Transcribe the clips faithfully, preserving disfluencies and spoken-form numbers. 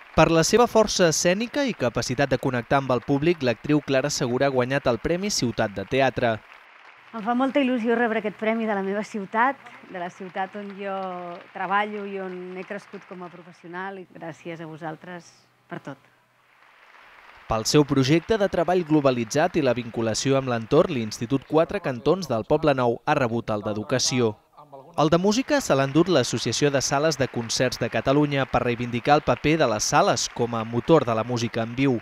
Per la seva força escènica i capacitat de connectar amb el públic, l'actriu Clara Segura ha guanyat el Premi Ciutat de Teatre. Em fa molta il·lusió rebre aquest premi de la meva ciutat, de la ciutat on jo treballo i on he crescut com a professional, i gràcies a vosaltres per tot. Pel seu projecte de treball globalitzat i la vinculació amb l'entorn, l'Institut Quatre Cantons del Poblenou ha rebut el d'Educació. El de Música se l'ha endut l'Associació de Sales de Concerts de Catalunya per reivindicar el paper de les sales com a motor de la música en viu.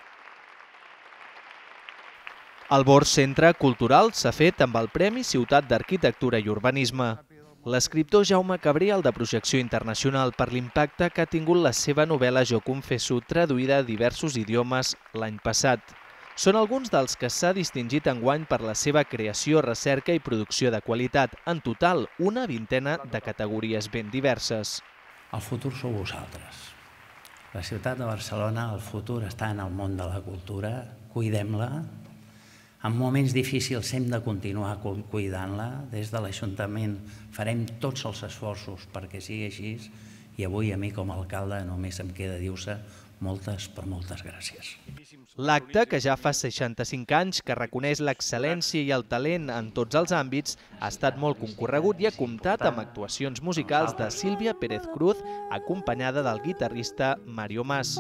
El Bors Centre Cultural s'ha fet amb el Premi Ciutat d'Arquitectura i Urbanisme. L'escriptor Jaume Cabriel, de projecció internacional per l'impacte que ha tingut la seva novel·la Jo confesso, traduïda a diversos idiomes l'any passat. Són alguns dels que s'ha distingit enguany per la seva creació, recerca i producció de qualitat. En total, una vintena de categories ben diverses. El futur sou vosaltres. La ciutat de Barcelona, el futur està en el món de la cultura. Cuidem-la. En moments difícils hem de continuar cuidant-la. Des de l'Ajuntament farem tots els esforços perquè sigui així i avui a mi com a alcalde només em queda dir-vos moltes, però moltes gràcies. L'acte, que ja fa seixanta-cinc anys que reconeix l'excel·lència i el talent en tots els àmbits, ha estat molt concorregut i ha comptat amb actuacions musicals de Sílvia Pérez Cruz, acompanyada del guitarrista Mario Mas.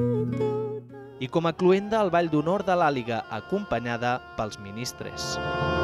I com a cloenda al Ball d'Honor de l'Àliga, acompanyada pels Ministres.